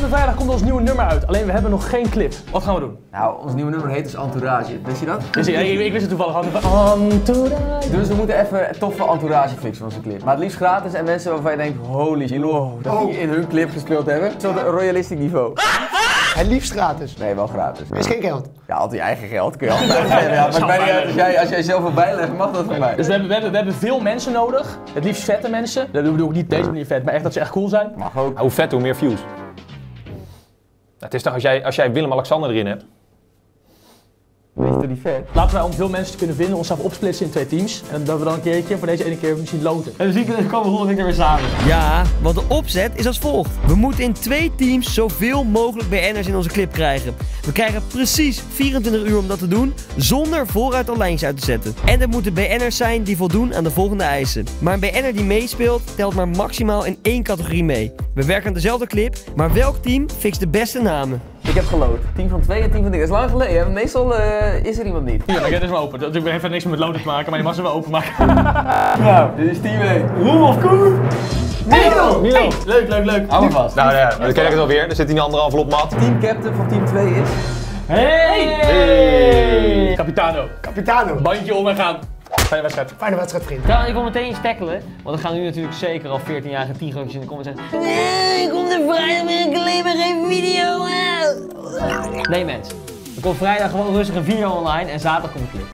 Aanstaande vrijdag komt ons nieuwe nummer uit. Alleen we hebben nog geen clip. Wat gaan we doen? Nou, ons nieuwe nummer heet dus Entourage. Wist je dat? Ik wist het toevallig al. Entourage. Dus we moeten even een toffe entourage fixen van onze clip. Maar het liefst gratis en mensen waarvan je denkt, holy shit, dat die in hun clip gespeeld hebben. Zo'n royalistisch niveau. Het liefst gratis. Nee, wel gratis. Is geen geld. Ja, altijd je eigen geld kun je altijd uitgeven. Ja, maar het maakt niet uit, als jij zelf wil bijleggen, mag dat van mij. Dus we hebben veel mensen nodig. Het liefst vette mensen. Dat bedoel ik niet deze manier vet, maar echt dat ze echt cool zijn. Mag ook. Hoe vet, hoe meer views. Het is toch als jij Willem-Alexander erin hebt. Weet je toch niet vet? Laten wij om veel mensen te kunnen vinden onszelf opsplitsen in 2 teams. En dat we dan een keertje voor deze ene keer misschien loten. En misschien komen we 100 keer weer samen. Ja, want de opzet is als volgt. We moeten in 2 teams zoveel mogelijk BN'ers in onze clip krijgen. We krijgen precies 24 uur om dat te doen, zonder vooruit al lijntjes uit te zetten. En er moeten BN'ers zijn die voldoen aan de volgende eisen. Maar een BN'er die meespeelt, telt maar maximaal in 1 categorie mee. We werken aan dezelfde clip, maar welk team fixt de beste namen? Ik heb geloot. Team van 2 en team van 3. Dat is lang geleden, hè? Meestal is er iemand niet. Ja, maar dit is maar open. Dat heeft verder niks met loten te maken, maar je mag ze wel openmaken. Nou, dit is team 1. Roel of Koen? Milo! Hey, leuk. Hou me vast. Nou ja, dan ken ik het alweer. Er zit hier een andere envelop mat. Team captain van team 2 is... Hey! Capitano. Capitano. Bandje om en gaan. Fijne wedstrijd. Fijne wedstrijd, vriend. Ja, ik wil meteen iets tackelen, want er gaan nu natuurlijk zeker al 14-jarige tigrootjes in de comments zeggen: nee, komt er vrijdag weer een alleen maar geen video uit. Nee mensen, er komt vrijdag gewoon rustig een video online en zaterdag komt de clip.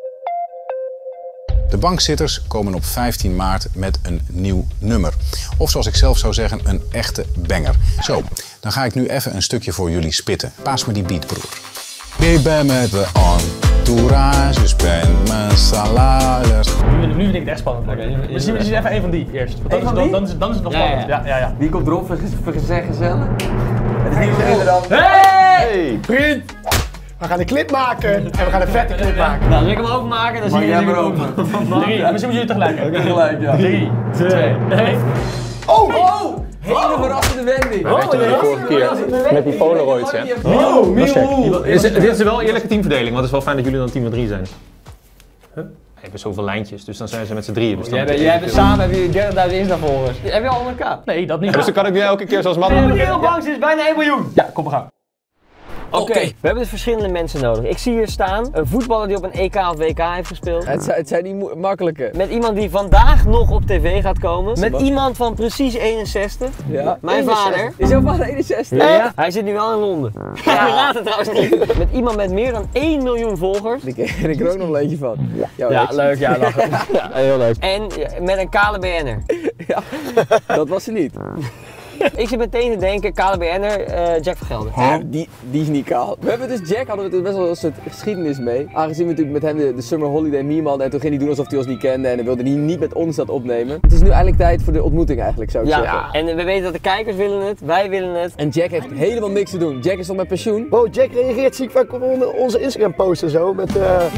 De bankzitters komen op 15 maart met een nieuw nummer. Of zoals ik zelf zou zeggen, een echte banger. Zo, dan ga ik nu even een stukje voor jullie spitten. Paas me die beat, broer. Ik ben met de entourage, spend mijn salaris. Nu vind ik het echt spannend worden. Misschien even een van die eerst. Want dan is het nog spannend. Ja. Wie komt erop vergezellen? Het is niet beginnen dan. Hey! Vriend! We gaan een clip maken en we gaan een vette clip maken. Nou, zal ik hem openmaken? Dan zie je jij maar hem open. 3. Misschien moeten jullie tegelijk. Oké, gelijk, ja. 3, 2, 1. Oh! Hele verrassende wending. Weet je de vorige keer met die Polaroids, hè? Dit is wel een eerlijke teamverdeling, want het is wel fijn dat jullie dan team van 3 zijn. We hebben zoveel lijntjes, dus dan zijn ze met z'n drieën. Dus dan Jij hebt samen heb je 30.000 Insta-volgers. Heb je al 100k? Nee, dat niet. Dus dan kan ik nu elke keer zoals man. De wereldbank is bijna 1 miljoen. Ja, kom we gaan. Oké, we hebben dus verschillende mensen nodig. Ik zie hier staan een voetballer die op een EK of WK heeft gespeeld. Het zijn niet makkelijke. Met iemand die vandaag nog op tv gaat komen. Met iemand van precies 61. Ja. Mijn vader. Is jouw vader 61? Ja. Hij zit nu wel in Londen. Ja. Ik raad het trouwens niet. Met iemand met meer dan 1 miljoen volgers. Daar ken ik er ook nog een eentje van. Ja, leuk. Ja, lachen. Ja, heel leuk. En met een kale BN'er. Ja, dat was ze niet. Ik zit meteen te denken, kale BN'er, Jack van Gelder. Ja, die is niet kaal. We hebben dus Jack, hadden we er best wel een soort geschiedenis mee. Aangezien we natuurlijk met hem de Summer Holiday meme hadden en toen ging hij doen alsof hij ons niet kende en hij wilde niet met ons dat opnemen. Het is nu eindelijk tijd voor de ontmoeting eigenlijk, zou ik zeggen. Ja, en we weten dat de kijkers willen het, wij willen het. En Jack heeft helemaal niks te doen. Jack is al met pensioen. Wow, Jack reageert ziek vaak op onze Instagram posts en zo met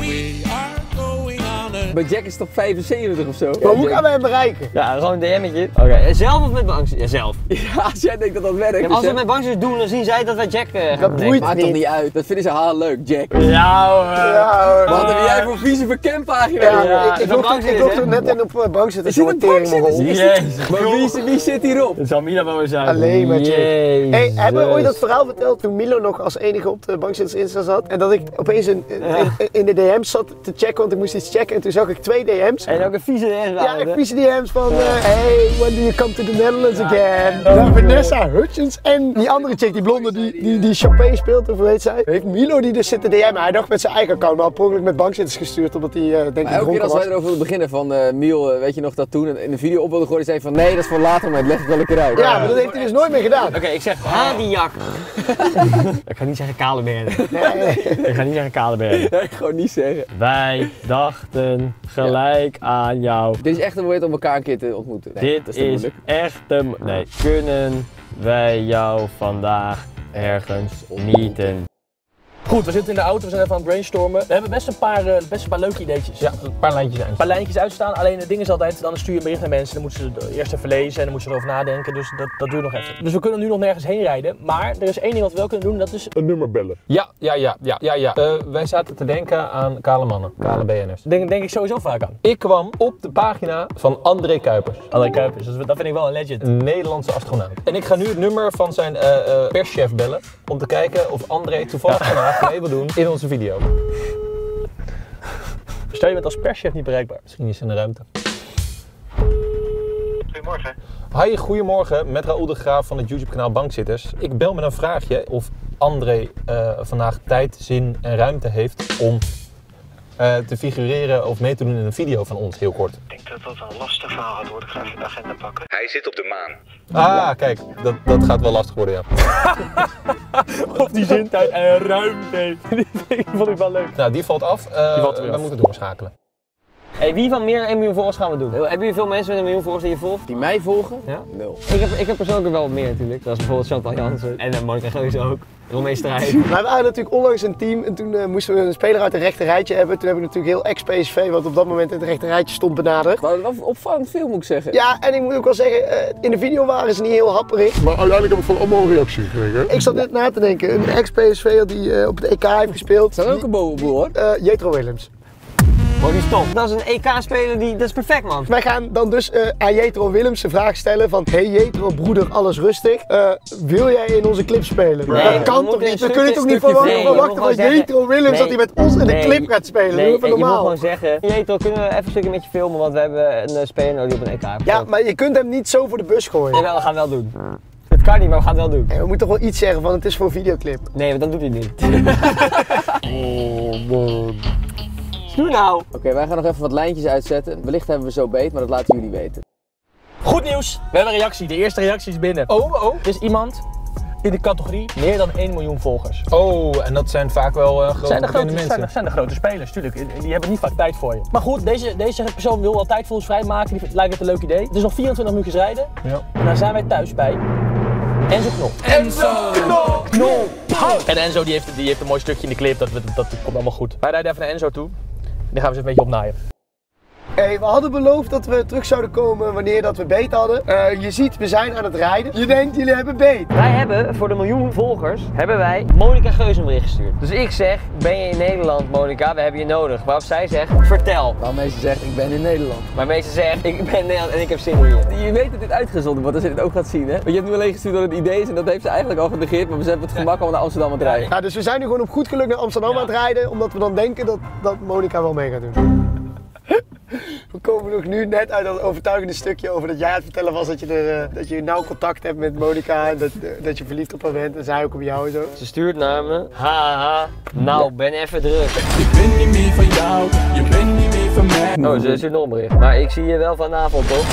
Maar Jack is toch 75 of zo? maar hoe gaan we hem bereiken? Ja, gewoon een DM'tje. Oké, zelf of met bankzitters? Ja, zelf. Ja, als jij denkt dat dat werkt. Ja, als we het met bankzitters doen, dan zien zij dat wij Jack gaan Dat boeit maakt toch niet uit. Dat vinden ze haal leuk, Jack. Ja hoor. Ja, Wat heb jij voor vieze verkenpagina? ja, ik van log bankzitters, er net in op bankzitters. Is dit een bankzitters? Jezus. Maar wie zit hierop? Het zal Mila wel eens zijn. Alleen maar Jack. Jezus. Hey, hebben we ooit dat verhaal verteld toen Milo nog als enige op de bankzitters Insta zat? En dat ik opeens in de DM's zat te checken, want ik moest iets checken en toen zag ik 2 DM's. En ook een vieze DM's. Ja, ik vieze DM's van hey, when do you come to the Netherlands again? Vanessa Hutchins en die andere chick, die blonde die Chopin speelt, of hoe heet zij? Heeft Milo die dus zit te DM'en. Hij dacht met zijn eigen account, maar had per ongeluk met bankzitters gestuurd, omdat hij denk ik Elke keer dronken als was. wij erover wilden beginnen van Miel, weet je nog dat toen in de video op wilde gooien, zei van nee, dat is voor later, maar ik leg het wel een keer uit. Ja, maar dat heeft hij dus nooit meer gedaan. Oké, ik zeg Hadiak. Ik ga niet zeggen kale BN'er. Ik ga niet zeggen kale BN'er. Nee, gewoon niet zeggen. Wij dachten gelijk aan jou. Dit is echt een moment om elkaar een keer te ontmoeten. Nee, dat Dit te is moeilijk. echt de... Nee. Kunnen wij jou vandaag ergens meeten? Goed, we zitten in de auto, we zijn even aan het brainstormen. We hebben best een paar leuke ideetjes. Ja, een paar lijntjes uit. Een paar lijntjes uitstaan, alleen het ding is altijd, dan stuur je een bericht naar mensen, dan moeten ze het eerst even lezen en dan moeten ze erover nadenken, dus dat duurt nog even. Dus we kunnen nu nog nergens heen rijden, maar er is één ding wat we wel kunnen doen, dat is een nummer bellen. Ja. Wij zaten te denken aan kale mannen, kale BN'ers. denk ik sowieso vaak aan. Ik kwam op de pagina van André Kuipers. André Kuipers, dat vind ik wel een legend. Een Nederlandse astronaut. En ik ga nu het nummer van zijn perschef bellen, om te kijken of André toevallig vandaag mee wil doen in onze video. Stel je bent als perschef niet bereikbaar. Misschien is hij in de ruimte. Goedemorgen. Hi, goedemorgen, met Raoul de Graaf van het YouTube-kanaal Bankzitters. Ik bel met een vraagje of André vandaag tijd, zin en ruimte heeft om te figureren of mee te doen in een video van ons, heel kort. Ik denk dat dat een lastig verhaal gaat worden. Ik ga even de agenda pakken. Hij zit op de maan. Ah, kijk, dat gaat wel lastig worden, ja. Of die zin, tijd en ruimte heeft. Die vond ik wel leuk. Nou, die valt af. We moeten doorschakelen. Hey, wie van meer 1 miljoen volgers gaan we doen? Hebben jullie veel mensen met 1 miljoen volgers die je volgt? Die mij volgen? Ja? 0. Ik heb persoonlijk wel wat meer natuurlijk. Zoals bijvoorbeeld Chantal Jansen en Monica Geuze ook. Romein Strijd. Wij waren natuurlijk onlangs een team en toen moesten we een speler uit het rechte rijtje hebben. Toen heb ik natuurlijk heel ex-PSV, wat op dat moment in het rechte rijtje stond, benaderd. Maar dat was opvallend veel, moet ik zeggen. Ja, en ik moet ook wel zeggen, in de video waren ze niet heel happerig. Maar uiteindelijk heb ik van allemaal een reactie gekregen. Ik zat net na te denken, een ex-PSV'er die op het EK heeft gespeeld. Zijn ook een bovenboel hoor. Jetro Willems. Oh, die stop. Dat is een EK-speler, dat is perfect, man. Wij gaan dan dus aan Jetro Willems de vraag stellen van: hey Jetro, broeder, alles rustig. Wil jij in onze clip spelen? Nee, dat kan toch niet? We kunnen toch niet verwachten van Jetro Willems dat hij met ons in de clip gaat spelen? Nee, dat is je moet normaal. gewoon zeggen: Jetro, kunnen we even een stukje met je filmen? Want we hebben een speler nodig die op een EK heeft. Ja, maar je kunt hem niet zo voor de bus gooien. Jawel, we gaan het wel doen. Het kan niet, maar we gaan het wel doen. En we moeten toch wel iets zeggen van: het is voor een videoclip. Nee, dat doet hij niet. Oh man. Doe nou! Oké, wij gaan nog even wat lijntjes uitzetten. Wellicht hebben we zo beet, maar dat laten jullie weten. Goed nieuws, we hebben een reactie. De eerste reactie is binnen. Oh. Er is iemand in de categorie meer dan 1 miljoen volgers. Oh, en dat zijn vaak wel grote mensen. Zijn de grote spelers, tuurlijk. Die hebben niet vaak tijd voor je. Maar goed, deze persoon wil wel tijd voor ons vrijmaken. Die lijkt het een leuk idee. Het is nog 24 minuutjes rijden. Ja. En dan zijn wij thuis bij Enzo Knol. Knol! En Enzo die heeft een mooi stukje in de clip, dat komt allemaal goed. Wij rijden even naar Enzo toe. Die gaan we eens een beetje opnaaien. Hey, we hadden beloofd dat we terug zouden komen wanneer dat we beet hadden. Je ziet, we zijn aan het rijden. Je denkt, jullie hebben beet. Wij hebben voor de 1 miljoen volgers hebben wij Monica Geuze een bericht gestuurd. Dus ik zeg, ben je in Nederland, Monica? We hebben je nodig. Waarop zij zegt, vertel. Waarmee ze zegt, ik ben in Nederland. Waarmee ze zegt, ik ben in Nederland en ik heb zin in je. Je weet dat dit uitgezonden wordt als je het ook gaat zien, hè? Want je hebt nu alleen gestuurd dat het idee is en dat heeft ze eigenlijk al genegeerd, maar we zijn op het gemak al naar Amsterdam aan het rijden. Ja, dus we zijn nu gewoon op goed geluk naar Amsterdam aan het rijden, omdat we dan denken dat Monica wel mee gaat doen. We komen nog nu net uit dat overtuigende stukje over dat jij aan het vertellen was dat je nauw contact hebt met Monica en dat je verliefd op haar bent en zij ook op jou en zo. Ze stuurt naar me, haha, nou ben even druk. Ik ben niet meer van jou, je bent niet meer van mij. Oh, ze stuurt nog een bericht. Maar ik zie je wel vanavond, toch?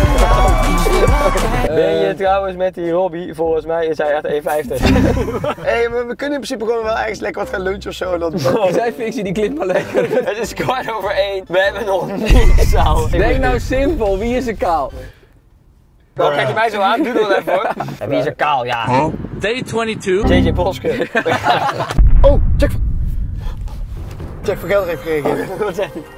Ben je trouwens met die Robbie? Volgens mij is hij echt 1,50. Hé, maar we kunnen in principe gewoon wel ergens lekker wat gaan lunchen of zo. Zij fixen die clip maar lekker. Het is 1:15. We hebben nog niks, ouwe. Denk nou simpel, wie is er kaal? Nou, kijk je mij zo aan, doe dat even hoor. En wie is er kaal? Ja. Day 22. JJ Boske. Oh, Jack van Gelder heeft gereageerd. Wat zeg je?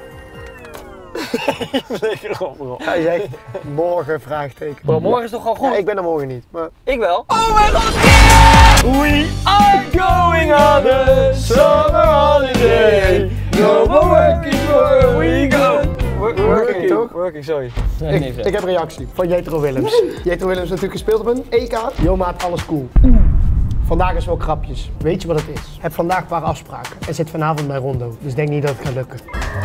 Lekker op, bro. Hij zegt morgen vraagteken. Bro, morgen is toch gewoon goed? Ja, ik ben er morgen niet, maar... Ik wel. Oh mijn god! We are going on a summer holiday. No more working, where we go. Working, toch? Working, sorry. Ik heb een reactie van Jetro Willems. Jetro Willems natuurlijk gespeeld op een EK. Yo maat, alles cool. Vandaag is wel krapjes. Weet je wat het is? Heb vandaag een paar afspraken en zit vanavond bij Rondo. Dus denk niet dat het gaat lukken.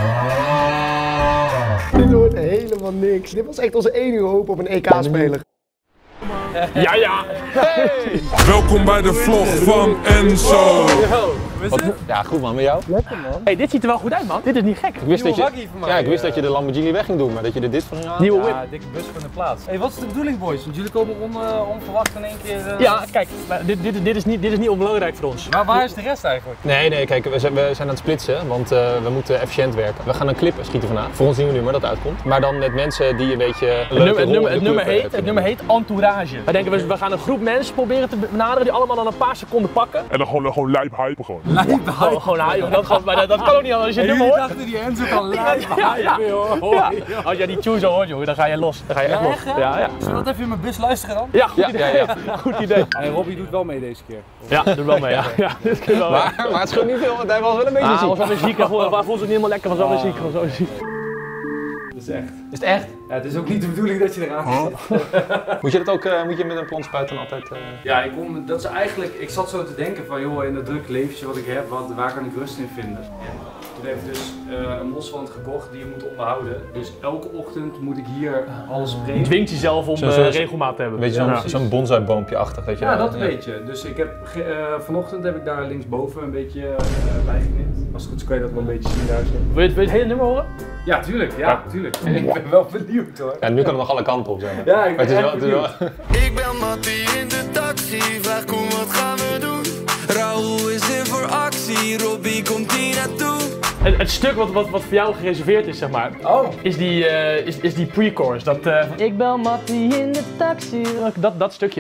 Dit wordt helemaal niks. Dit was echt onze enige hoop op een EK-speler. Ja. Hey. Welkom bij de vlog van Enzo. Ja, goed man, met jou? Lekker man. Hey, dit ziet er wel goed uit man. Dit is niet gek. Ik wist dat je de Lamborghini weg ging doen, maar dat je er dit van had. Nieuwe whip. Ja, dikke bus van de plaats. Hey, wat is de bedoeling boys? Want jullie komen onverwacht in één keer... Ja, kijk, dit is niet onbelangrijk voor ons. Maar waar is de rest eigenlijk? Nee, kijk, we zijn aan het splitsen, want we moeten efficiënt werken. We gaan een clip schieten vandaag, voor ons nieuwe nummer dat uitkomt. Maar dan met mensen die een beetje... Het nummer heet Entourage. We denken, we gaan een groep mensen proberen te benaderen die allemaal dan een paar seconden pakken. En dan gewoon lijp hypen gewoon. Gewoon hypen. Maar dat kan ook niet anders als je het nummer hoort. dachten die Enzo kan live hypen, hoor. Als jij die tune zo hoort, jongen, dan ga je los. Dan ga je echt los. Ja. Zullen we dat even in mijn bus luisteren dan? Ja, goed idee. Goed idee. Hey, Robbie doet wel mee deze keer. Ja, doe wel mee. Ja, dit kun je wel mee. Maar het scheelt niet veel, want hij was wel een beetje Hij ziek. was wel weer ziek. Hij vond het niet helemaal lekker. Was wel weer ziek. Was wel weer ziek. Dat is echt. Is het echt? Ja, het is ook niet de bedoeling dat je eraan zit. Moet je dat ook moet je met een plantspuit dan altijd... Ja, dat is eigenlijk, ik zat zo te denken van joh, in dat drukke leventje wat ik heb, waar kan ik rust in vinden? En toen heb ik dus een boswand gekocht die je moet onderhouden. Dus elke ochtend moet ik hier alles sprayen. Je dwingt jezelf om regelmaat te hebben. Weet je, zo'n bonsai-boompje-achtig, weet je Ja, wel. dat weet je. Dus ik heb, vanochtend heb ik daar linksboven een beetje bijgeknipt. Als het goed is kan je dat wel een beetje zien daar zo. Wil je het hele nummer horen? Ja, tuurlijk. Ja, tuurlijk. Ik ben wel benieuwd hoor. Ja, nu kan het nog alle kanten op zijn. Ja, ik ben het is echt benieuwd. Ik ben Mattie in de taxi, vraag Koen wat gaan we doen? Raoul is in voor actie, Robbie komt hier naartoe. Het stuk wat voor jou gereserveerd is, zeg maar, is die pre-chorus. Dat ik bel Mattie in de taxi. Dat stukje.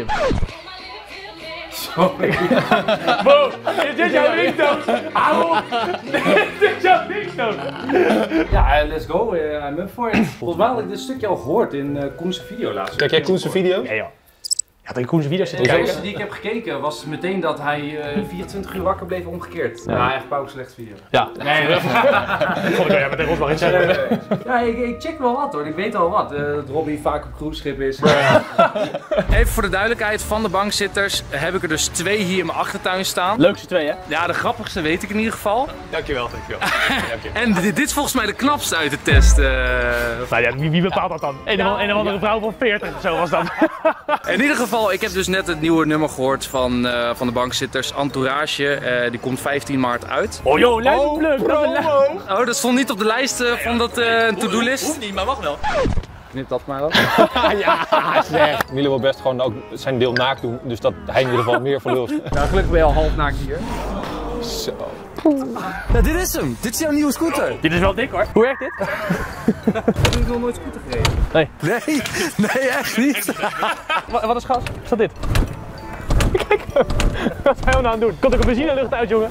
Sorry. Wow, is dit jouw ringtoon? Hou op! Dit is jouw ringtoon! Ja, let's go. I'm up for it. Volgens mij had ik dit stukje al gehoord in Koen's video laatst. Kijk jij Koen's video? Ja, joh. Ja, dat ik Koen's video zit te De kijken. eerste die ik heb gekeken was meteen dat hij 24 uur wakker bleef omgekeerd. Ja, echt pauw slecht video. Ja. Nee, dat kom ik met de rot wel in zeggen. Ja, ik check wel wat hoor. Ik weet al wat. Dat Robbie vaak op cruiseschip is. Even voor de duidelijkheid van de bankzitters heb ik er dus 2 hier in mijn achtertuin staan. Leukste 2, hè? Ja, de grappigste weet ik in ieder geval. Dankjewel. En dit is volgens mij de knapste uit de test. Nou ja, wie bepaalt dat dan? Een of andere vrouw van 40 of zo was dat. In ieder geval, ik heb dus net het nieuwe nummer gehoord van de bankzitters, Entourage. Die komt 15 maart uit. Oh joh, leuk! Oh, dat stond niet op de lijst van dat to-do-list? Hoeft niet, maar mag wel. Knip dat maar dan. Ja, zeg. Milo wil best gewoon ook zijn deel naakt doen, dus dat hij in ieder geval meer voor lul. Nou, gelukkig ben je al half naakt hier. Zo. Ja, dit is hem. Dit is jouw nieuwe scooter. Dit is wel dik hoor. Hoe werkt dit? Heb ik nog nooit scooter gereden? Nee. Nee, echt niet. Wat is gas? Is dat dit? Kijk, wat zijn we nou aan het doen? Komt er een benzinelucht uit, jongen?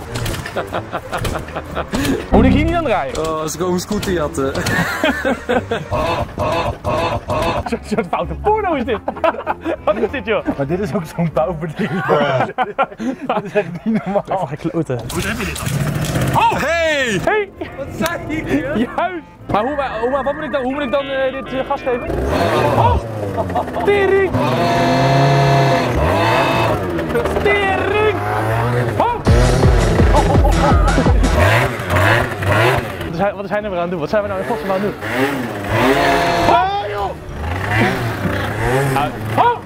Moet ik hier niet aan draaien? Oh, als ik ook een scooter jatten. Zo'n soort foute porno is dit. Wat is dit, joh? Maar dit is ook zo'n bouwbediening. Dat is echt niet normaal. Even gaan kloten. Hoe heb je dit? Oh! Hey! Hey! Wat zei je? Juist! Maar hoe moet ik dan dit gas geven? Oh! Tering! Tering! Oh! Wat is hij nou weer aan het doen? Wat zijn we nou in godsnaam aan het doen? Oh, joh! Oh!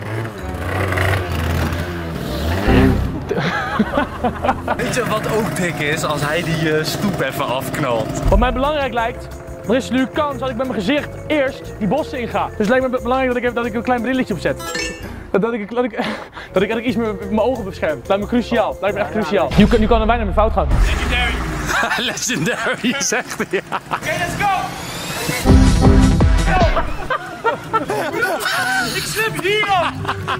Weet je wat ook dik is als hij die stoep even afknalt? Wat mij belangrijk lijkt, er is nu kans dat ik met mijn gezicht eerst die bossen inga. Dus het lijkt me belangrijk dat ik een klein brilletje opzet. Dat ik iets meer mijn ogen bescherm. Dat lijkt me cruciaal. Dat lijkt me echt cruciaal. Nu kan er bijna mijn fout gaan. Legendary! Legendary, zegt hij. Ja. Oké, let's go! Ik slip hier al!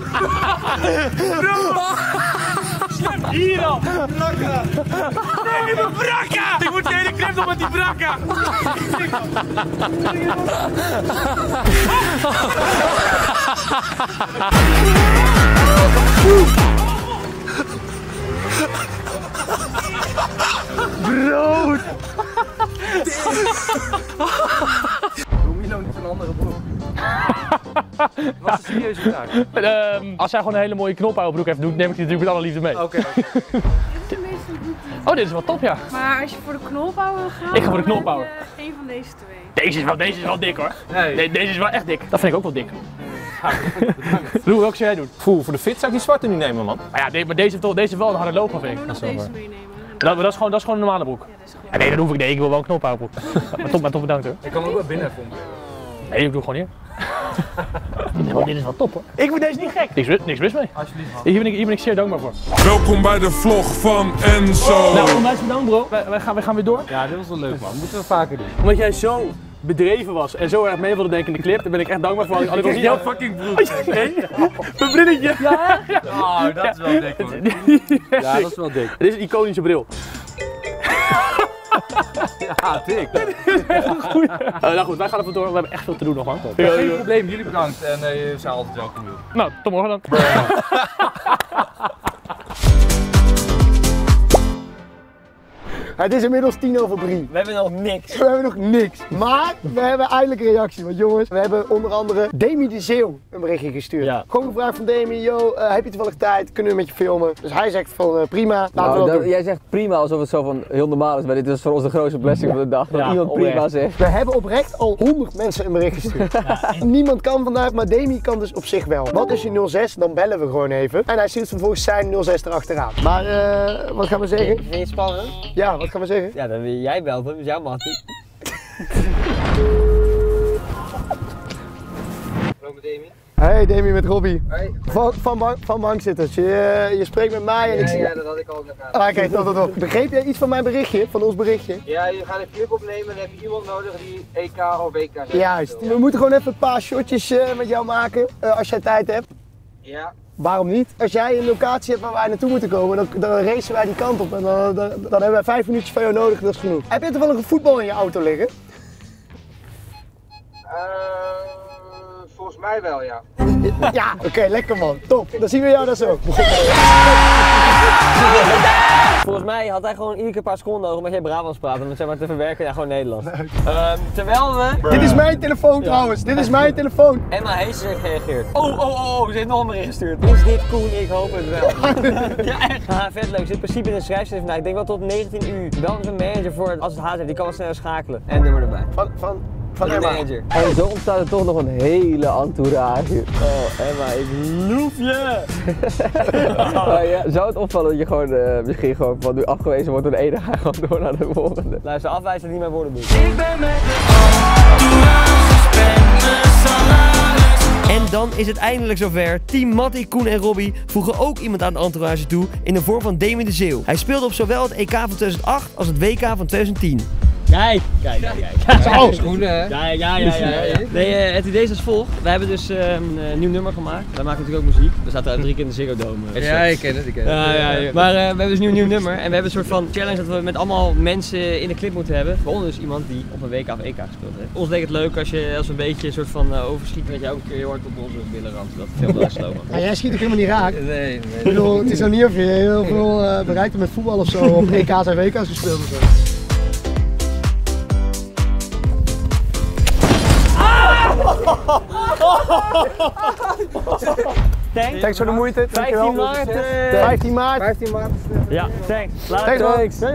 Ik slip hier al! Brakka! Nee, mijn brakka! Ik moet de hele clip nog met die brakka! Brood! Doe Milo niet een andere broek? Wat is een serieuze vraag? Als hij gewoon een hele mooie knophouwerbroek heeft, neem ik die natuurlijk met alle liefde mee. Oké. Oh, dit is wel top, ja. Maar als je voor de knophouwer wil gaan, Ik ga voor de knophouwer. Een van deze 2. Deze is wel dik hoor. Nee. Deze is wel echt dik. Dat vind ik ook wel dik. Roel, welke zou jij doen? Voor de fit zou ik die zwarte niet nemen, man. Maar ja, maar deze heeft wel een harde loop, vind ik. Ik moet nog deze meenemen. Dat is gewoon een normale broek. Ja, nee, dat hoef ik niet. Ik wil wel een knophouwerbroek. Maar top bedankt hoor. Ik kan ook wel binnen even omkleden. Nee, ik doe gewoon hier. Dit is wel top hoor. Ik vind deze niet gek. Niks mis mee. Alsjeblieft. Hier ben ik zeer dankbaar voor. Welkom bij de vlog van Enzo. Nou, onwijs bedankt bro. Wij gaan weer door. Ja, dit was wel leuk man. Moeten we vaker doen. Omdat jij zo bedreven was en zo erg mee wilde denken in de clip, daar ben ik echt dankbaar voor. Ik jouw fucking broek. Nee, mijn brilletje. Ja. Oh, dat is wel dik hoor. Ja, dat is wel dik. Dit is een iconische bril. Ja, dik. Nou goed, wij gaan even door. We hebben echt veel te doen nog, man. Geen probleem, jullie bedankt en je zijn altijd welkom. Nou, tot morgen dan. Het is inmiddels 2:10. We hebben nog niks. We hebben nog niks. Maar we hebben eindelijk een reactie. Want jongens, we hebben onder andere Demi de Zeeuw een berichtje gestuurd. Ja. Gewoon gevraagd van Demi, yo, heb je toevallig tijd? Kunnen we met je filmen? Dus hij zegt van prima, laten we dat doen. Jij zegt prima alsof het zo van heel normaal is, maar dit is voor ons de grootste blessing van de dag. Dat iemand oprecht. prima zegt. We hebben oprecht al 100 mensen een bericht gestuurd. Niemand kan vandaag, maar Demi kan dus op zich wel. Wat is je 06? Dan bellen we gewoon even. En hij stuurt vervolgens zijn 06 erachteraan. Maar wat gaan we zeggen? Vind je het spannend? Ja, wat gaan we zeggen? Ja, dan wil jij belt hem, dus jouw mattie. Hallo met Demi. Hey Demi met Robbie. Hey. Van bankzitters. Je spreekt met mij en ik zie... Ja, dat had ik al gedaan. Oké, top. Begreep jij iets van mijn berichtje? Van ons berichtje? Ja, je gaat een clip opnemen en dan heb je iemand nodig die EK of WK heeft. Juist. We moeten gewoon even een paar shotjes met jou maken, als jij tijd hebt. Ja. Waarom niet? Als jij een locatie hebt waar wij naartoe moeten komen, dan racen wij die kant op en dan hebben wij 5 minuutjes van jou nodig, dat is genoeg. Heb je toevallig een voetbal in je auto liggen? Volgens mij wel, ja. Ja, oké, lekker man. Top. Dan zien we jou daar zo. Volgens mij had hij gewoon iedere keer een paar seconden nodig omdat jij Brabants praat, om het zeg maar te verwerken naar gewoon Nederlands. Terwijl we... Dit is mijn telefoon trouwens, dit is mijn telefoon. Emma Heesters heeft gereageerd. Oh, ze heeft nog een bericht gestuurd. Is dit cool? Ik hoop het wel. Ja, echt. Vet leuk. Zit in principe in de schrijfster vandaag. Ik denk wel tot 19 uur. Bel onze manager voor als het haast heeft, die kan wel snel schakelen. En nummer erbij. Van de Emma. manager. En zo ontstaat er toch nog een hele entourage. Oh Emma, ik loef je! Ja, zou het opvallen dat je gewoon misschien gewoon van nu afgewezen wordt door de ene ga gewoon door naar de volgende? Luister, afwijzen dat niet mijn woorden doen. Ik ben met En dan is het eindelijk zover. Team Matty, Koen en Robbie voegen ook iemand aan de entourage toe in de vorm van Demi de Zeeuw. Hij speelde op zowel het EK van 2008 als het WK van 2010. Kijk. Zo. Schoenen, hè? Ja. Nee, het idee is als volgt. Wij hebben dus een nieuw nummer gemaakt. Wij maken natuurlijk ook muziek. We zaten 3 keer in de Ziggo Dome. Ja, ik ken het. Ja. Maar we hebben dus nu een nieuw nummer. En we hebben een soort van challenge dat we met allemaal mensen in de clip moeten hebben. Waaronder dus iemand die op een WK of EK gespeeld heeft. Ons leek het leuk als we een beetje een soort van overschieten dat jij ook een keer heel hard op onze billen ramt. Dat veel blijft slomen. Maar jij schiet ook helemaal niet raak. Nee. Ik bedoel, het is nog niet of je heel veel bereikt hebt met voetbal of zo, of EK's en WK's gespeeld of zo. Thanks voor de moeite. 15 maart. 15 maart. 15 maart. Ja, thanks. Thanks man.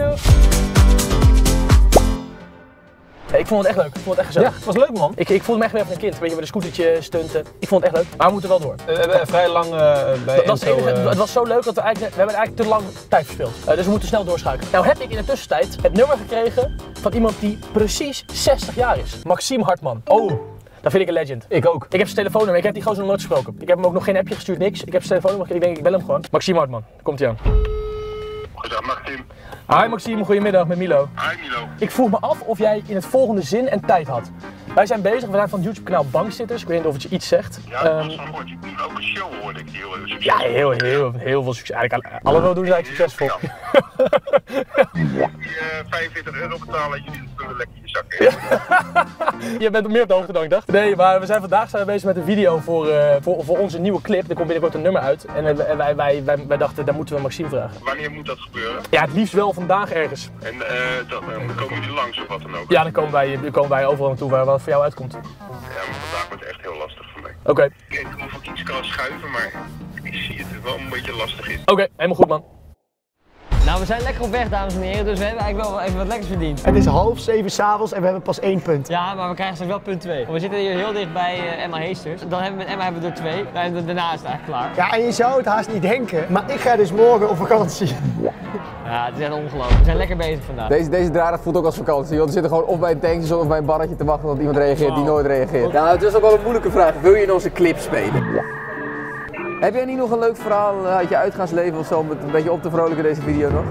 Hey, ik vond het echt leuk. Ik vond het echt gezellig. Ja, het was leuk man. Ik voelde me echt weer even een kind. Weet je, met een scootertje stunten. Ik vond het echt leuk. Maar we moeten wel door. We hebben vrij lang bij Dat was het enige. Het was zo leuk dat we hebben eigenlijk te lang tijd verspeeld. Dus we moeten snel doorschakelen. Nou heb ik in de tussentijd het nummer gekregen van iemand die precies 60 jaar is. Maxime Hartman. Oh. Dat vind ik een legend. Ik ook. Ik heb zijn telefoonnummer, ik heb die gozer nog nooit gesproken. Ik heb hem ook nog geen appje gestuurd, niks. Ik heb zijn telefoonnummer, ik denk ik bel hem gewoon. Maxime Hartman, komt hij aan. Goedendag Maxime. Hi Maxime, goedemiddag met Milo. Hi Milo. Ik vroeg me af of jij in het volgende zin en tijd had. Wij zijn bezig, we zijn van het YouTube kanaal Bankzitters, ik weet niet of het je iets zegt. Ja, dat was van gehoord. Je doet ook een show hoorde ik heel succesvol. Ja, heel veel succes. Eigenlijk alle doen ze eigenlijk succesvol. Die 45 euro betalen en jullie doen lekker in je zak. Je bent meer op de hoogte dan ik dacht. Nee, maar we zijn vandaag bezig met een video voor onze nieuwe clip. Er komt binnenkort een nummer uit. En wij dachten, daar moeten we Maxime vragen. Wanneer moet dat gebeuren? Ja, het liefst wel vandaag ergens. En dan komen jullie langs of wat dan ook? Ja, dan komen wij overal naartoe waar wat voor jou uitkomt. Ja, maar vandaag wordt het echt heel lastig voor mij. Oké. Ik weet niet of ik iets kan schuiven, maar ik zie het er wel een beetje lastig in. Oké, helemaal goed man. Nou, we zijn lekker op weg, dames en heren, dus we hebben eigenlijk wel even wat lekkers verdiend. Het is 6:30 s'avonds en we hebben pas 1 punt. Ja, maar we krijgen straks wel punt 2. We zitten hier heel dicht bij Emma Heesters. Dan hebben we met Emma er 2. En daarna is het eigenlijk klaar. Ja, en je zou het haast niet denken, maar ik ga dus morgen op vakantie. Ja, het is echt ongelooflijk. We zijn lekker bezig vandaag. Deze draaidag voelt ook als vakantie, want we zitten gewoon of bij een tankstation of bij een barretje te wachten tot iemand reageert die nooit reageert. Nou, het is ook wel een moeilijke vraag. Wil je in onze clip spelen? Heb jij niet nog een leuk verhaal uit je uitgaansleven of zo om het een beetje op te vrolijken deze video nog?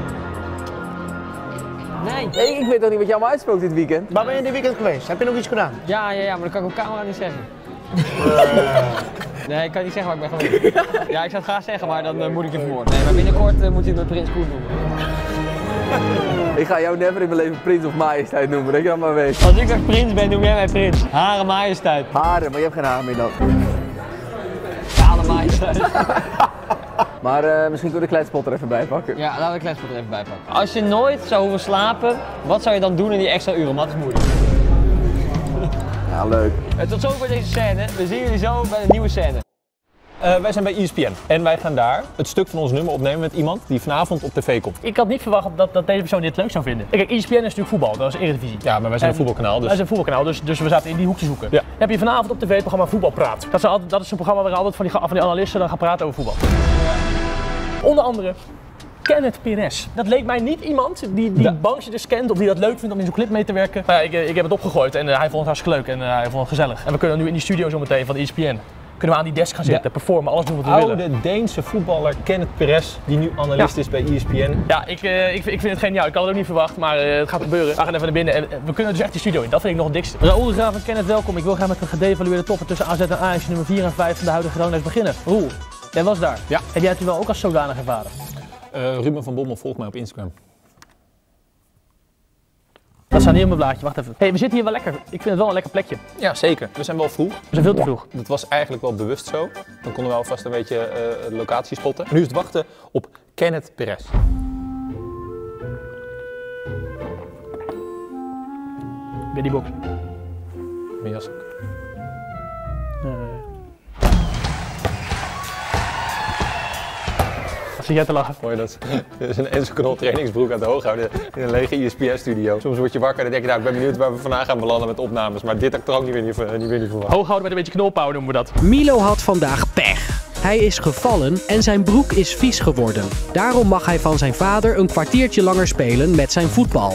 Nee. Ik weet toch niet wat je allemaal uitspookt dit weekend? Waar ben je dit weekend geweest? Heb je nog iets gedaan? Ja, maar dat kan ik op camera niet zeggen. Nee, ik kan niet zeggen waar ik ben geweest. Ja, ik zou het graag zeggen, maar dan moet ik je verwoorden. Nee, maar binnenkort moet je het met Prins Koen doen. Ik ga jou never in mijn leven Prins of Majesteit noemen, dat je dat maar weet. Als ik nog prins ben, noem jij mij prins. Haren majesteit. Haren, maar je hebt geen haar meer dan. Kale majesteit. Maar misschien kun je de kletspot er even bij pakken. Ja, laten we de kletspot er even bij pakken. Als je nooit zou hoeven slapen, wat zou je dan doen in die extra uren? Wat is moeilijk? Ja, leuk. Tot zover deze scène. We zien jullie zo bij een nieuwe scène. Wij zijn bij ESPN en wij gaan daar het stuk van ons nummer opnemen met iemand die vanavond op tv komt. Ik had niet verwacht dat deze persoon dit leuk zou vinden. Kijk, ESPN is natuurlijk voetbal, dat is Eredivisie. Ja, maar wij zijn een voetbalkanaal. Dus... Wij zijn een voetbalkanaal, dus we zaten in die hoek te zoeken. Ja. Dan heb je vanavond op tv het programma Voetbalpraat. Dat is een programma waar altijd van die analisten dan gaan praten over voetbal. Onder andere Kenneth Perez. Dat leek mij niet iemand die bankzitters kent of die dat leuk vindt om in zo'n clip mee te werken. Maar ja, ik heb het opgegooid en hij vond het hartstikke leuk en hij vond het gezellig. En we kunnen nu in die studio zo meteen van de ESPN. Kunnen we aan die desk gaan zitten, performen, alles doen wat we willen. Oude Deense voetballer Kenneth Perez, die nu analist is bij ESPN. Ja, ik vind het geniaal. Ik had het ook niet verwacht, maar het gaat gebeuren. We gaan even naar binnen en we kunnen dus echt die studio in. Dat vind ik nog het dikste. Raoul de Graaf en Kenneth, welkom. Ik wil graag met een gedevalueerde topper tussen AZ en Ajax nummer 4 en 5 van de huidige ranglijst beginnen. Roel, jij was daar. Ja. Heb jij het wel ook als zodanig ervaren? Ruben van Bommel volgt mij op Instagram. Dat staat niet op mijn blaadje, wacht even. Hey, we zitten hier wel lekker. Ik vind het wel een lekker plekje. Ja, zeker. We zijn wel vroeg. We zijn veel te vroeg. Dat was eigenlijk wel bewust zo. Dan konden we alvast een beetje locatie spotten. En nu is het wachten op Kenneth Perez. Weer die box. Mijn jas ook. Zit jij te lachen? Mooi, dat is een Enzo Knol trainingsbroek aan de hoog houden in een lege ESPN-studio. Soms word je wakker en dan denk je, nou, ik ben benieuwd waar we vandaag gaan belanden met opnames. Maar dit had ik toch ook niet weer niet verwacht. Hoog houden met een beetje knolpauw noemen we dat. Milo had vandaag pech. Hij is gevallen en zijn broek is vies geworden. Daarom mag hij van zijn vader een kwartiertje langer spelen met zijn voetbal.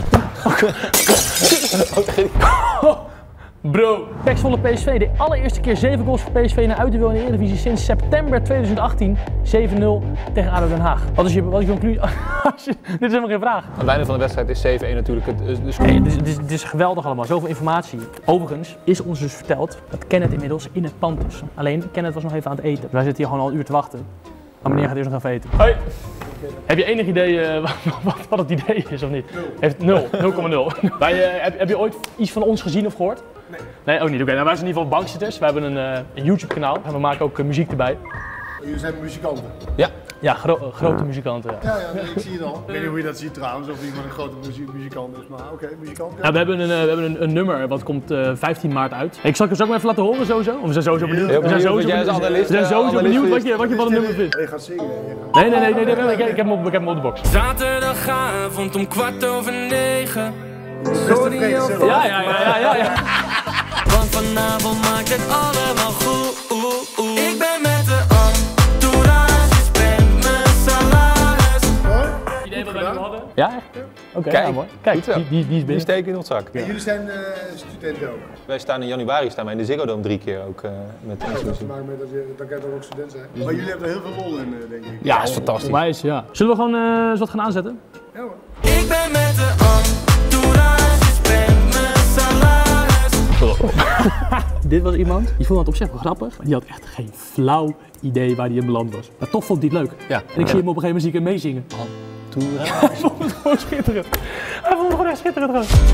Bro, PEC Zwolle PSV, de allereerste keer 7 goals voor PSV in een uitduel in de Eredivisie sinds september 2018. 7-0 tegen ADO Den Haag. Wat is je conclusie? Dit is helemaal geen vraag. Aan het einde van de wedstrijd is 7-1 natuurlijk Het is geweldig allemaal, zoveel informatie. Overigens is ons dus verteld dat Kenneth inmiddels in het pand is. Alleen Kenneth was nog even aan het eten. Wij zitten hier gewoon al een uur te wachten. Maar meneer gaat eerst nog even eten. Hoi! Heb je enig idee wat het idee is of niet? 0,0. Heb je ooit iets van ons gezien of gehoord? Nee, ook niet. Oké, nou, wij zijn in ieder geval bankzitters. We hebben een YouTube kanaal en we maken ook muziek erbij. Jullie zijn muzikanten? Ja. Ja, grote muzikanten. Ja, nee, ik zie het al. Ik weet niet hoe je dat ziet trouwens, of iemand een grote muzikant is, maar oké, muzikant. Ja, we hebben een nummer wat komt 15 maart uit. Ik zal het ook even laten horen sowieso. Of we zijn sowieso benieuwd. We zijn sowieso benieuwd wat je van het nummer vindt. Je gaat zingen. Nee, ik heb hem op de box. Zaterdagavond om 8:15. Ja. Want vanavond maakt het allemaal goed. Ik ben met de entourage, spend mijn salaris. Idee wat wij nu hadden? Ja, echt? Oké, kijk, nou, mooi. Kijk, die is binnen. Die steken in ons zak. En jullie zijn studenten ook? Wij staan in januari wij in de Ziggo Dome 3 keer ook met dat heeft te maken met dat jij toch ook student zijn. Maar jullie hebben er heel veel lol in, denk ik. Ja, dat is fantastisch. Wijs, ja. Zullen we gewoon eens wat gaan aanzetten? Ja hoor. Ik ben met de entourage, spend mijn salaris. Dit was iemand, die vond het op zich wel grappig, maar die had echt geen flauw idee waar hij in beland was. Maar toch vond hij het leuk. Ja. En ik zie hem op een gegeven moment ziek meezingen. Hij vond het gewoon schitterend. Hij vond het gewoon echt schitterend.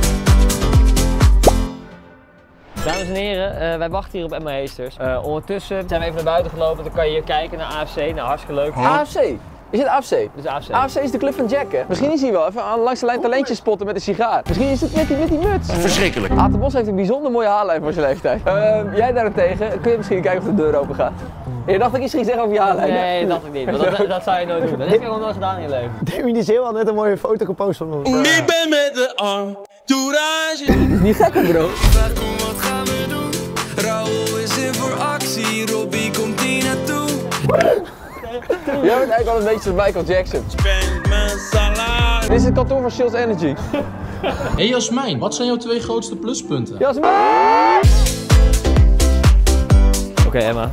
Dames en heren, wij wachten hier op Emma Heesters. Ondertussen zijn we even naar buiten gelopen, dan kan je hier kijken naar AFC. Nou, hartstikke leuk. AFC? Is het AFC? Dit is AFC. AFC is de club van Jack, hè? Misschien is hij wel even langs de lijn talentjes spotten met een sigaar. Misschien is het met die muts. Verschrikkelijk. Aad de Bos heeft een bijzonder mooie haarlijn voor zijn leeftijd. Jij daarentegen, kun je misschien kijken of de deur open gaat? Je dacht dat ik iets ging zeggen over je haarlijn? Nee, dat dacht ik niet. Dat zou je nooit doen. Dat heb je gewoon nooit gedaan in je leven. Demi die Zeeuw had net een mooie foto gepost van ons. Ik ben met de entourage. Dat is niet gek, bro. Vraag kom, wat gaan we doen? Raoul is in voor actie, Robbie komt hier naartoe. Jij bent eigenlijk wel een beetje zoals Michael Jackson. Spend mijn salaris. Dit is het kantoor van Shields Energy. Hey Jasmijn, wat zijn jouw 2 grootste pluspunten? Jasmijn! Oké, Emma.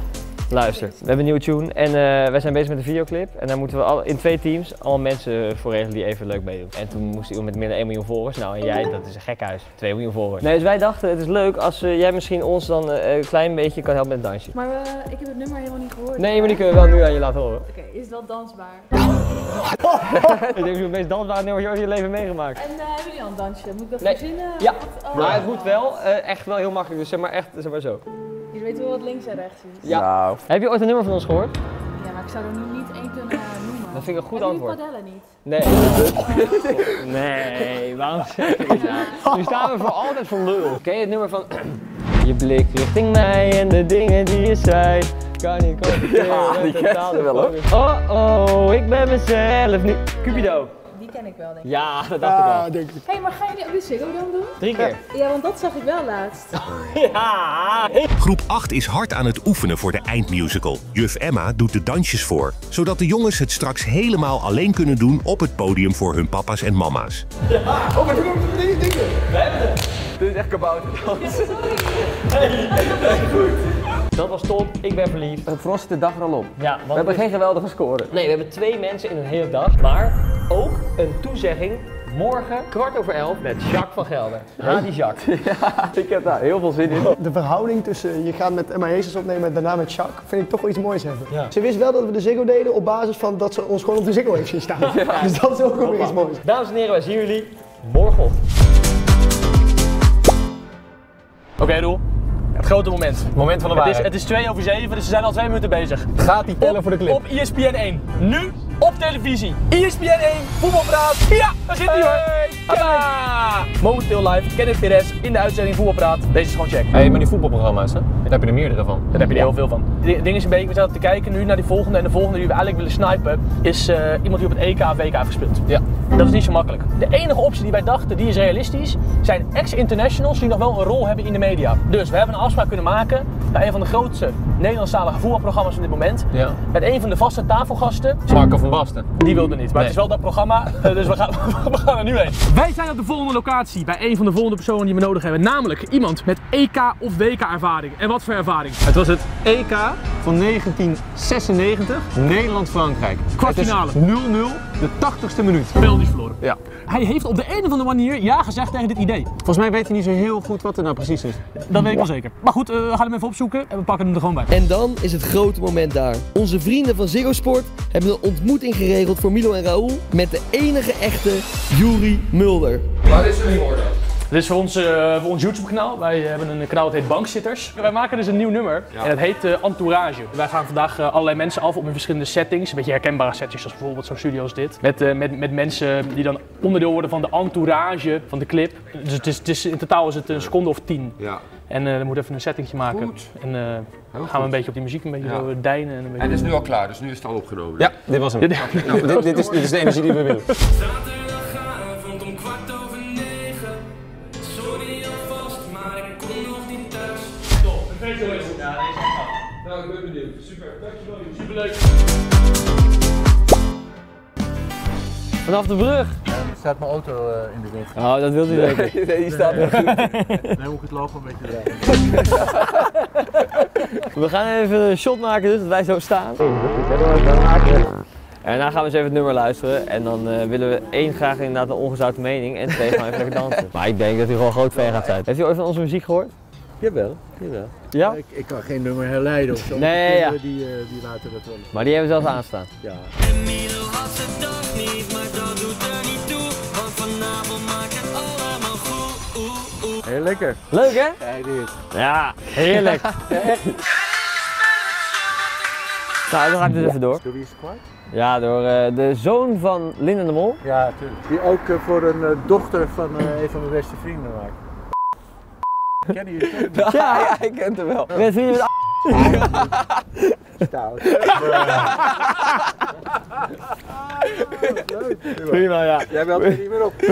Luister, we hebben een nieuwe tune en wij zijn bezig met een videoclip. En daar moeten we in 2 teams allemaal mensen voor regelen die even leuk meedoen. En toen moest iemand met meer dan 1 miljoen volgers. Nou, en jij, dat is een gekhuis. 2 miljoen volgers. Nee, dus wij dachten, het is leuk als jij misschien ons dan een klein beetje kan helpen met het dansje. Maar ik heb het nummer helemaal niet gehoord. Nee, maar die kunnen we wel nu aan je laten horen. Oké, is dat dansbaar? Ik denk dat je het meest dansbare nummer ooit in je leven meegemaakt. En hebben jullie al een dansje? Moet ik dat Nee. verzinnen? Ja, Oh. maar het moet wel echt wel heel makkelijk. Dus zeg maar echt, zeg maar zo. Jullie weten wel wat links en rechts is. Ja. Nou. Heb je ooit een nummer van ons gehoord? Ja, maar ik zou er nu niet één kunnen noemen. Dat vind ik een goed Hebben antwoord. jullie padellen niet? Nee. Nee, waarom zeg je dat? Nu staan we voor altijd voor lul. Ken je het nummer van... Je blik richting mij en de dingen die je zei. Kan niet compenseren. Ja, die kent ze wel hoor. Oh oh, ik ben mezelf niet. Cupido. Die ken ik wel, denk ik. Ja, dat dacht ik al. Hé, maar ga je die op de Ziggo Dome doen? 3 keer. Ja, want dat zag ik wel laatst. Ja. Groep 8 is hard aan het oefenen voor de eindmusical. Juf Emma doet de dansjes voor, zodat de jongens het straks helemaal alleen kunnen doen op het podium voor hun papa's en mama's. Oh, maar doe hem dingen. We hebben het. Dit is echt kabouterdans. Dat was top, ik ben verliefd. Voor ons zit de dag er al op. Ja, We hebben geen geweldige score. Nee, we hebben 2 mensen in een hele dag, maar ook een toezegging morgen 11:15 met Jacques van Gelder. Die Jacques. Ja, ik heb daar heel veel zin in. De verhouding tussen je gaat met Emma Heesters opnemen en daarna met Jacques, vind ik toch wel iets moois hebben. Ja. Ze wist wel dat we de Ziggo deden op basis van dat ze ons gewoon op de Ziggo heeft zien staan. Ja. Dus dat is ook wel weer iets moois. Dames en heren, wij zien jullie morgenochtend. Oké, Roel. Het grote moment. Moment van de waarheid. Het is 6:02, dus ze zijn al 2 minuten bezig. Gaat die tellen voor de clip? Op ESPN 1. Nu op televisie. ESPN 1, Voetbalpraat. Ja, daar zit hij hoor. Tada! Momenteel live, Kenneth Perez in de uitzending Voetbalpraat. Deze is gewoon check. Hé, maar die voetbalprogramma's, hè? Daar heb je er meerdere van. Daar heb je er heel veel van. Het ding is een beetje, we zaten te kijken nu naar die volgende. En de volgende die we eigenlijk willen snipen is iemand die op het EK of WK heeft gespeeld. Ja. Dat is niet zo makkelijk. De enige optie die wij dachten, die is realistisch, zijn ex-internationals die nog wel een rol hebben in de media. Dus we hebben een afspraak kunnen maken bij een van de grootste Nederlandstalige voetbalprogramma's van dit moment. Ja. Met een van de vaste tafelgasten. Marco van Basten. Die wilde niet, maar het is wel dat programma, dus we gaan er nu heen. Wij zijn op de volgende locatie bij een van de volgende personen die we nodig hebben. Namelijk iemand met EK of WK ervaring. En wat voor ervaring? Het was het EK van 1996, Nederland-Frankrijk. Kwartfinale. Het is 0-0, de 80ste minuut. Penalties verloren. Ja. Hij heeft op de een of andere manier ja gezegd tegen dit idee. Volgens mij weet hij niet zo heel goed wat er nou precies is. Dat weet ik wel zeker. Maar goed, we gaan hem even opzoeken en we pakken hem er gewoon bij. En dan is het grote moment daar. Onze vrienden van Ziggo Sport hebben een ontmoeting geregeld voor Milo en Raoul met de enige echte Juri Mulder. Waar is het voor? Dit is voor ons YouTube kanaal. Wij hebben een kanaal dat heet Bankzitters. Wij maken dus een nieuw nummer en dat heet Entourage. Wij gaan vandaag allerlei mensen af op in verschillende settings. Een beetje herkenbare settings zoals bijvoorbeeld zo'n studio als dit. Met mensen die dan onderdeel worden van de entourage van de clip. Dus in totaal is het een seconde of 10. Ja. En we moeten even een settingje maken. Goed. En dan gaan we een beetje op die muziek een beetje zo deinen. En, een beetje... En het is nu al klaar, dus nu is het al opgenomen. Ja, dit was hem. Nou, dit is de energie die we willen. Zaterdagavond om 8:45. Sorry alvast, maar ik kom nog niet thuis. Top, perfect zo is het. Ja, deze is gaaf. Nou, ik ben benieuwd. Super, dankjewel. Superleuk. Vanaf de brug. Er staat mijn auto in de weg. Oh, dat wil hij zeker. Nee, die staat er goed. Nee, moet ik het logo een beetje draaien. We gaan even een shot maken dus, dat wij zo staan. En daarna gaan we eens even het nummer luisteren. En dan willen we 1 graag inderdaad een ongezouten mening en 2 gaan we even lekker dansen. Maar ik denk dat u gewoon groot fan gaat zijn. Heeft u ooit van onze muziek gehoord? Jawel, jawel. Ja? Ik kan geen nummer herleiden of zo. Nee, ja. Die laten dat wel. Maar die hebben we zelfs aanstaan. Ja. Milo had de dag niet, maar dat doet er niet toe. Want vanavond maakt het allemaal goed. Heel lekker. Leuk hè? Ja, dit. Ja, heerlijk. Echt. Nou, dan ga ik dus even door. Door wie is het kwaad? Ja, door de zoon van Linda de Mol. Ja, natuurlijk. Die ook voor een dochter van een van mijn beste vrienden maakt. Kennen jullie het? Ja, hij kent hem wel. Ben je vrienden met Stout. Prima, ja. Jij belt er niet meer op.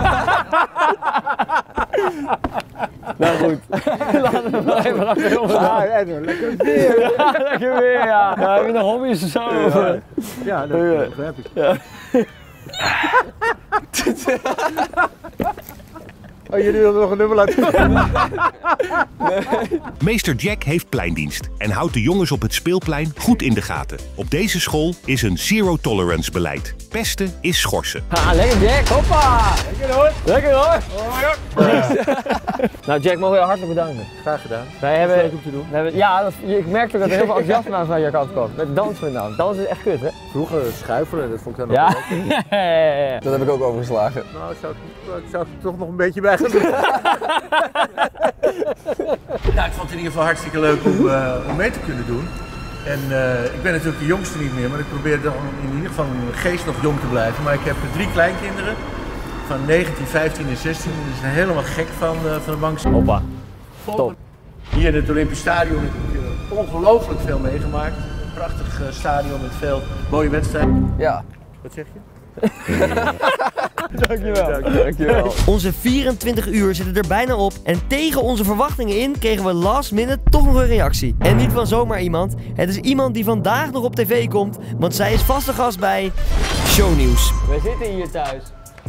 Nou goed. Laten we maar even gaan filmen. Ja, lekker weer. Ja, lekker weer, ja. Ja, heb je nog hobby's of zo? Ja, dat begrijp ik. Ja. Oh, jullie wilden nog een nummer laten horen? Meester Jack heeft pleindienst en houdt de jongens op het speelplein goed in de gaten. Op deze school is een zero-tolerance beleid. Pesten is schorsen. Lekker Jack, hoppa! Lekker hoor! Lekker hoor! Nou Jack, mogen we je hartelijk bedanken. Graag gedaan. Wij hebben, leuk om te doen. Ik merkte dat er heel veel enthousiasme aan je kant kwam. Met dansen met name. Dansen is echt kut, hè? Vroeger schuifelen, dat vond ik dan nog leuk. Dat heb ik ook overgeslagen. Nou, zou ik er toch nog een beetje bij gaan doen. Nou, ik vond het in ieder geval hartstikke leuk om mee te kunnen doen. En ik ben natuurlijk de jongste niet meer, maar ik probeer dan in ieder geval mijn geest nog jong te blijven. Maar ik heb 3 kleinkinderen van 19, 15 en 16. Die zijn helemaal gek van de bank. Hoppa. Top. Hier in het Olympisch Stadion heb ik ongelooflijk veel meegemaakt. Een prachtig stadion met veel mooie wedstrijden. Ja. Wat zeg je? Dankjewel. Dankjewel. Onze 24 uur zitten er bijna op en tegen onze verwachtingen in kregen we last minute toch nog een reactie. En niet van zomaar iemand, het is iemand die vandaag nog op tv komt, want zij is vaste gast bij Shownieuws. We zitten hier thuis.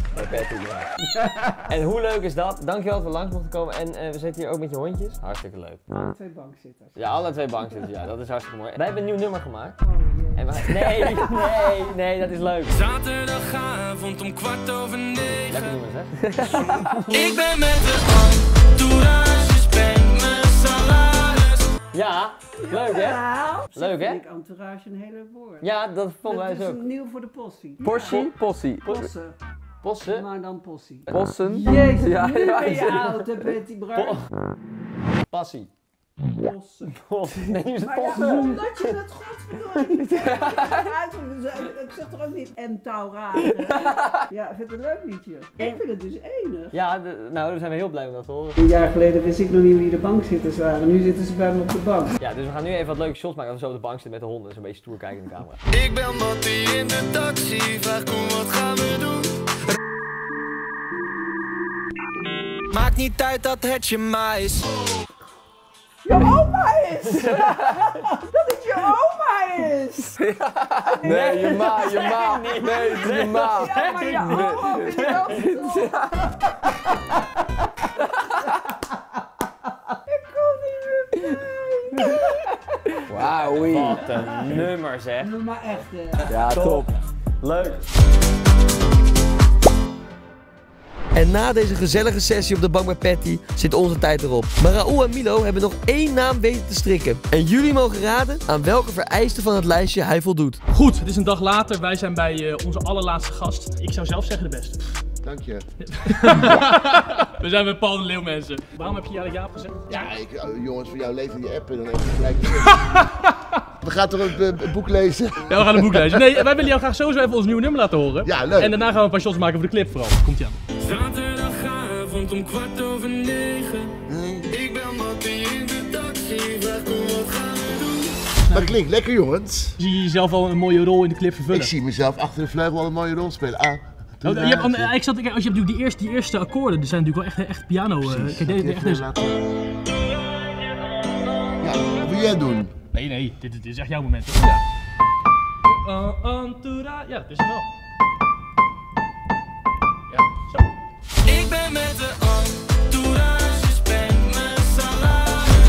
En hoe leuk is dat? Dankjewel dat we langs mochten komen en we zitten hier ook met je hondjes. Hartstikke leuk. Alle 2 bankzitters. Ja, alle 2 bankzitters, ja, dat is hartstikke mooi. Wij hebben een nieuw nummer gemaakt. En nee, dat is leuk. Zaterdagavond om 9:15. Lekker nummer, zeg. Ik ben met de entourage, spend mijn salaris. Ja, leuk hè? Leuk hè? Ik entourage een hele woord. Ja, dat vonden wij Dat ook. is nieuw voor de possie. Possie? Possie. Possen. Possen? Maar dan possie. Possen? Jezus, Ja, nu ben je ja. oud, hè, Betty Bruin. Passie. Possen. Nee, nu is het Maar ja, possen. omdat je het godverdomme niet ik zeg toch ook niet entourage. Ja, ik vind het een leuk liedje. Ik vind het dus enig. Ja, nou, daar zijn we heel blij om dat te horen. 1 jaar geleden wist ik nog niet wie de bankzitters waren. Nu zitten ze bij me op de bank. Ja, dus we gaan nu even wat leuke shots maken als we zo op de bank zitten met de honden. Dus een beetje stoer kijken in de camera. Ik ben Mattie in de taxi, vraag kom wat gaan we doen? Maakt niet uit dat het je ma is. Je oma is! Dat het je oma is! Nee, je ma. Nee, het is je ma. Ja, maar je oma is wel Ik kom niet meer bij. Wauw. Wat een nummer zeg. Maar echt hè. Ja, top. Leuk. En na deze gezellige sessie op de bank bij Patty zit onze tijd erop. Maar Raoul en Milo hebben nog 1 naam weten te strikken. En jullie mogen raden aan welke vereisten van het lijstje hij voldoet. Goed, het is een dag later. Wij zijn bij onze allerlaatste gast. Ik zou zelf zeggen de beste. Dank je. We zijn bij Paul de Leeuw, mensen. Waarom heb je Jaap gezegd? Ja, jongens, voor jouw leven die appen, dan heb je gelijk. We gaan toch een boek lezen? Ja, we gaan een boek lezen. Nee, wij willen jou graag sowieso even ons nieuwe nummer laten horen. Ja, leuk. En daarna gaan we een paar shots maken voor de clip vooral. Komt ie aan. Zaterdagavond om 9:15. Ik ben Mattie in de taxi, vraag kom wat gaan we doen? Dat klinkt lekker, jongens. Zie je jezelf al een mooie rol in de clip vervullen? Ik zie mezelf achter de vleugel al een mooie rol spelen. Als je hebt natuurlijk die eerste akkoorden, die zijn natuurlijk wel echt piano. Kijk, deze. Ja, wat wil jij doen? Nee, dit is echt jouw moment. Ja. Ja, dat is hem wel. Ja, zo. Ik ben met de entourage, spend mijn salaris.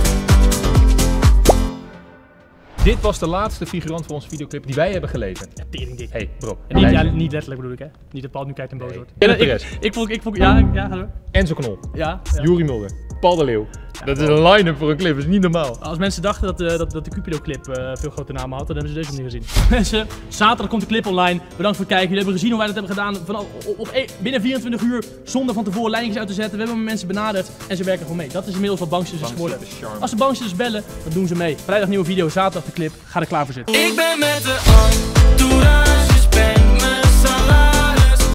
Dit was de laatste figurant voor onze videoclip die wij hebben gelezen. Ja, tering dik. Hey bro. En niet letterlijk bedoel ik hè. Niet dat Paul nu kijkt en boos wordt. Ik vond, ja, ga door. Enzo Knol. Ja. Juri Mulder. Paul de Leeuw. Dat is een line-up voor een clip, dat is niet normaal. Als mensen dachten dat de Cupido-clip veel grote namen had, dan hebben ze deze nog niet gezien. Mensen, zaterdag komt de clip online. Bedankt voor het kijken. Jullie hebben gezien hoe wij dat hebben gedaan. Binnen 24 uur, zonder van tevoren lijntjes uit te zetten. We hebben mensen benaderd en ze werken gewoon mee. Dat is inmiddels wat bankzitters geworden. Als de bankzitters bellen, dan doen ze mee. Vrijdag nieuwe video, zaterdag de clip. Ga er klaar voor zitten. Ik ben met de entourage.